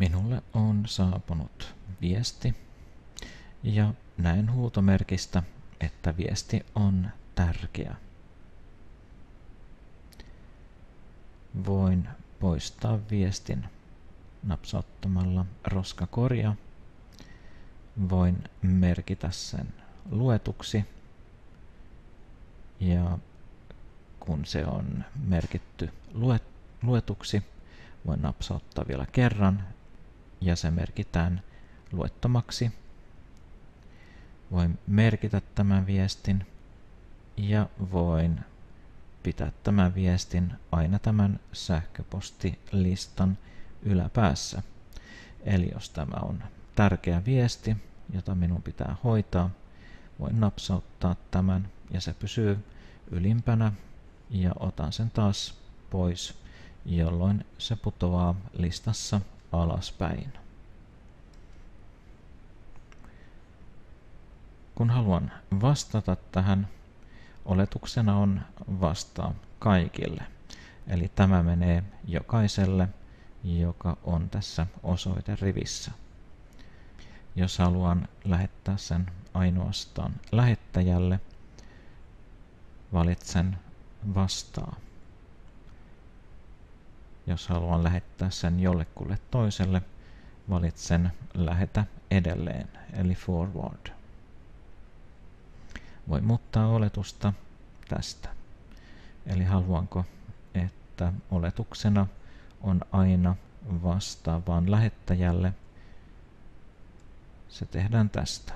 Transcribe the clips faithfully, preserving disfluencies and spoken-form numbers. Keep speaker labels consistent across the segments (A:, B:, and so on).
A: Minulle on saapunut viesti ja näen huutomerkistä, että viesti on tärkeä. Voin poistaa viestin napsauttamalla roskakoria. Voin merkitä sen luetuksi ja kun se on merkitty luetuksi, voin napsauttaa vielä kerran ja se merkitään luettomaksi. Voin merkitä tämän viestin ja voin pitää tämän viestin aina tämän sähköpostilistan yläpäässä. Eli jos tämä on tärkeä viesti, jota minun pitää hoitaa, voin napsauttaa tämän ja se pysyy ylimpänä ja otan sen taas pois, jolloin se putoaa listassa alaspäin. Kun haluan vastata tähän, oletuksena on vastaa kaikille. Eli tämä menee jokaiselle, joka on tässä osoiterivissä. Jos haluan lähettää sen ainoastaan lähettäjälle, valitsen vastaa. Jos haluan lähettää sen jollekulle toiselle, valitsen lähetä edelleen, eli forward. Voin muuttaa oletusta tästä. Eli haluanko, että oletuksena on aina vastaavaan lähettäjälle. Se tehdään tästä.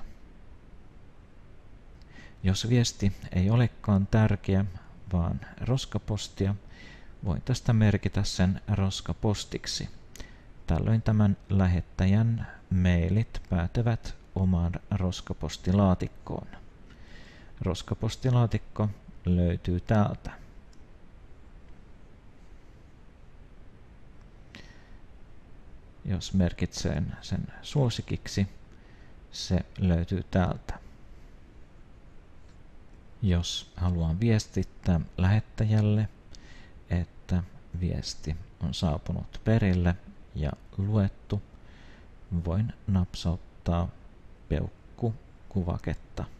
A: Jos viesti ei olekaan tärkeä, vaan roskapostia, voin tästä merkitä sen roskapostiksi. Tällöin tämän lähettäjän mailit päätyvät omaan roskapostilaatikkoon. Roskapostilaatikko löytyy täältä. Jos merkitseen sen suosikiksi, se löytyy täältä. Jos haluan viestittää lähettäjälle, että viesti on saapunut perille ja luettu, voin napsauttaa peukkukuvaketta.